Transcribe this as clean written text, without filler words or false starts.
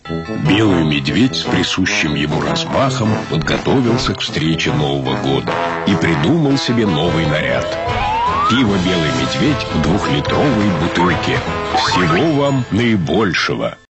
Белый медведь с присущим ему размахом подготовился к встрече Нового года и придумал себе новый наряд. Пиво «Белый медведь» в 2-литровой бутылке. Всего вам наибольшего.